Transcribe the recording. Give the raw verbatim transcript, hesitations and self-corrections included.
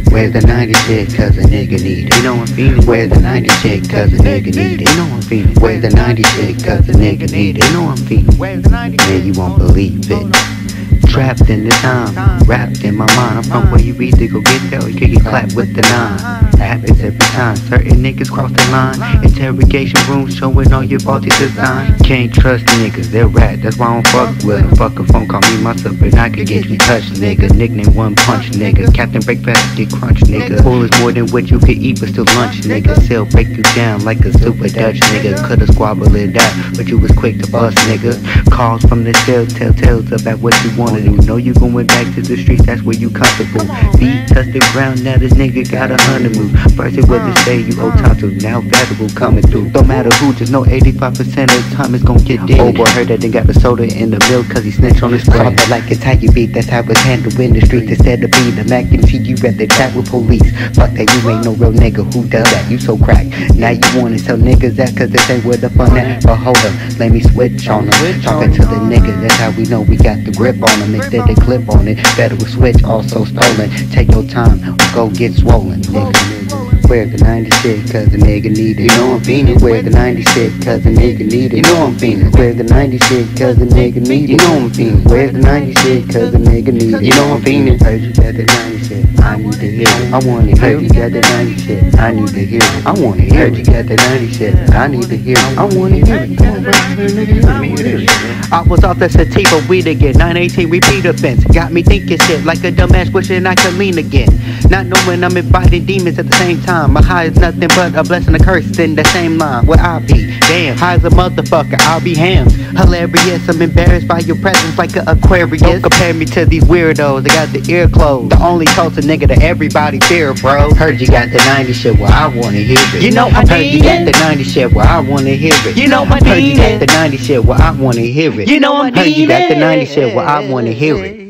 Where's the nineties shit, cause a nigga need it. You know I'm feeling. Where's the nineties shit, cause a nigga need it. You know I'm feeling. Where's the nineties shit, cause a nigga need it. You know I'm feeling. Where's the nineties? Man, you won't believe it. Trapped in the time, wrapped in my mind. I'm from where you either go get there or you can get clapped with the nine. Happens every time. Certain niggas cross the line. Interrogation room showing all your faulty design. Can't trust niggas, they're rat. That's why I don't fuck with them. Fuck a phone, call me myself, and I could get you touched, nigga. Nickname one punch, nigga. Captain Breakfast, get crunch, nigga. Full is more than what you could eat, but still lunch, nigga. Still break you down like a super Dutch, nigga. Coulda squabbled it out, but you was quick to bust, nigga. Calls from the cell, tell tales about what you wanna do. Know you going back to the streets, that's where you comfortable. Feet touch the ground, now this nigga got a hundred move. First it was to say you owe time to, now valuable coming through. Don't matter who, just know eighty-five percent of the time it's gonna get dead. Oh boy, heard that they got the soda in the milk cause he snitched on his friend. Talk like it's how you beat, that's how it's handled in the street. Instead of being a mac and cheese, you rather chat with police. Fuck that, you ain't no real nigga, who does that? You so crack. Now you wanna tell niggas that cause this ain't where the fun at. But hold up, let me switch on them. Talking to the niggas, that's how we know we got the grip on them. Instead they clip on it, federal switch also stolen. Take your time, go get swollen, nigga. Where the nineties shit, cause the nigga need it. You know I'm fiending. Where the nineties shit, cause the nigga need it. You know I'm fiending. Where the nineties shit, cause the nigga need it. You know I'm fiending. Where the nineties shit, cause the nigga need it. You know I'm fiending. Heard you got the nineties shit, I need to hear it. I want it. Heard you got the nineties shit, I need to hear it. I want it. Heard you got the nineties shit, I need to hear it. I want to hear it. Come on, bro, nigga, let me hear it. I was off the sativa weed again. nine eighteen repeat offense. Got me thinking shit like a dumbass wishing I could lean again. Not knowing I'm inviting demons at the same time. My high is nothing but a blessing, a curse in the same line. Where I be, damn, high as a motherfucker, I'll be hammed. Hilarious, I'm embarrassed by your presence like an Aquarius. Don't compare me to these weirdos, they got the ear closed. The only culture nigga that everybody fear, bro. Heard you got the nineties shit, well I wanna hear it. You know I heard you got the nineties shit, well I wanna hear it. You know I heard you got the nineties shit, well I wanna hear it. You know I heard you got the nineties shit, well I wanna hear it.